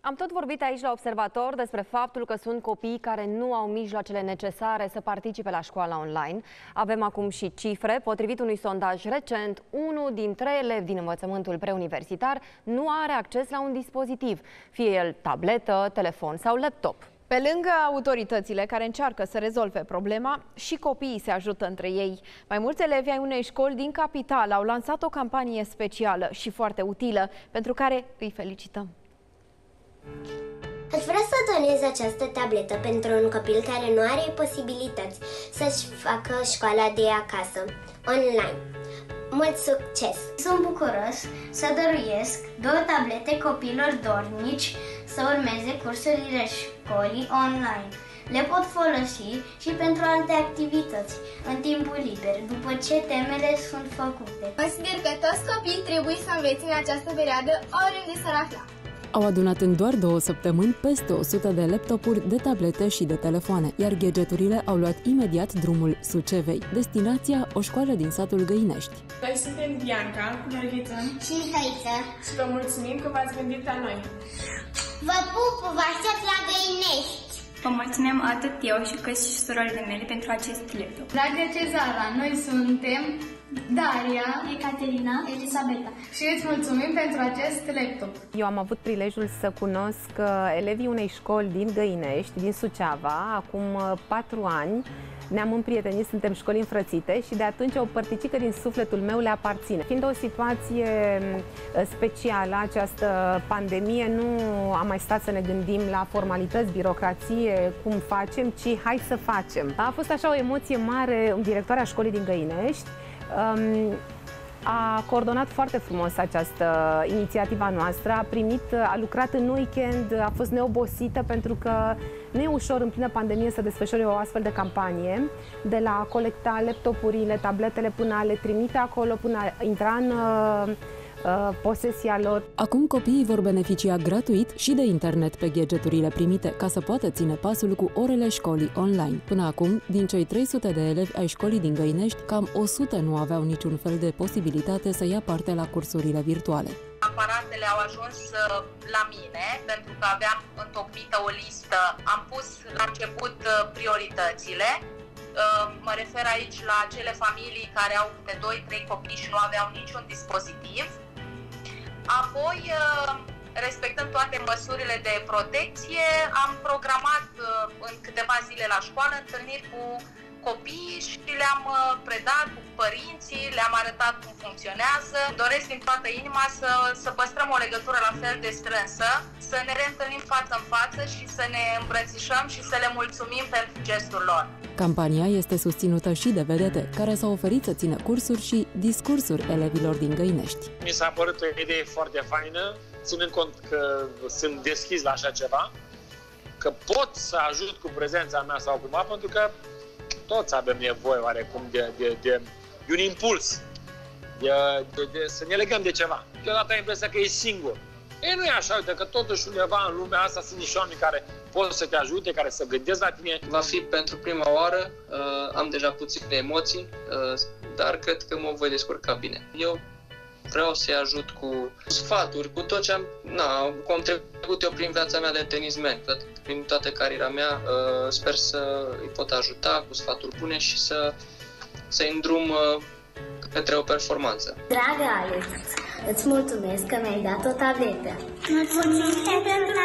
Am tot vorbit aici la Observator despre faptul că sunt copii care nu au mijloacele necesare să participe la școala online. Avem acum și cifre. Potrivit unui sondaj recent, 1 din 3 elevi din învățământul preuniversitar nu are acces la un dispozitiv, fie el tabletă, telefon sau laptop. Pe lângă autoritățile care încearcă să rezolve problema, și copiii se ajută între ei. Mai mulți elevi ai unei școli din capitală au lansat o campanie specială și foarte utilă, pentru care îi felicităm. Aș vrea să donez această tabletă pentru un copil care nu are posibilități să-și facă școala de acasă, online. Mult succes! Sunt bucuros să dăruiesc 2 tablete copilor dornici să urmeze cursurile școlii online. Le pot folosi și pentru alte activități, în timpul liber, după ce temele sunt făcute. Consider că toți copiii trebuie să învețe în această perioadă oriunde s-ar afla. Au adunat în doar 2 săptămâni peste 100 de laptopuri, de tablete și de telefoane, iar gadgeturile au luat imediat drumul Sucevei, destinația o școală din satul Găinești. Noi suntem Bianca, Gheorghiță și Mihaiță și vă mulțumim că v-ați gândit la noi. Vă pup, vă aștept la Găinești! Vă mulțumim atât eu și cât și surorile mele pentru acest laptop. Dragă Cezara, noi suntem Daria, Ecaterina, Elisabeta și îți mulțumim pentru acest laptop. Eu am avut prilejul să cunosc elevii unei școli din Găinești, din Suceava, acum 4 ani. Ne-am împrietenit, suntem școli înfrățite și de atunci o părticică din sufletul meu le aparține. Fiind o situație specială, această pandemie, nu am mai stat să ne gândim la formalități, birocrație, cum facem, ci hai să facem. A fost așa o emoție mare. Directoarea școlii din Găinești a coordonat foarte frumos această inițiativă noastră, a lucrat în weekend, a fost neobosită, pentru că nu e ușor în plină pandemie să desfășori o astfel de campanie, de la a colecta laptopurile, tabletele, până a le trimite acolo, până a intra în posesia lor. Acum copiii vor beneficia gratuit și de internet pe gadgeturile primite, ca să poată ține pasul cu orele școlii online. Până acum, din cei 300 de elevi ai școlii din Găinești, cam 100 nu aveau niciun fel de posibilitate să ia parte la cursurile virtuale. Aparatele au ajuns la mine pentru că aveam întocmită o listă. Am pus la început prioritățile. Mă refer aici la acele familii care au de 2-3 copii și nu aveau niciun dispozitiv. Apoi, respectând toate măsurile de protecție, am programat în câteva zile la școală întâlniri cu copiii și le-am predat cu părinții, le-am arătat cum funcționează. Doresc din toată inima să păstrăm o legătură la fel de strânsă, să ne reîntâlnim față în față și să ne îmbrățișăm și să le mulțumim pentru gestul lor. Campania este susținută și de vedete, care s-au oferit să țină cursuri și discursuri elevilor din Găinești. Mi s-a părut o idee foarte faină, ținând cont că sunt deschis la așa ceva, că pot să ajut cu prezența mea sau cumva, pentru că toți avem nevoie oarecum de un impuls, să ne legăm de ceva. Deodată am impresia că e singur. Ei, nu e așa, uite că totuși undeva în lumea asta sunt niște oameni care pot să te ajute, care să gândesc la tine. Va fi pentru prima oară, am deja puține emoții, dar cred că mă voi descurca bine. Eu vreau să-i ajut cu sfaturi, cu tot ce am trecut eu prin viața mea de tenismen, prin toată cariera mea. Sper să îi pot ajuta cu sfaturi bune și să-i îndrum către o performanță. Dragă Alex, îți mulțumesc că mi-ai dat o tabletă. Mulțumesc pentru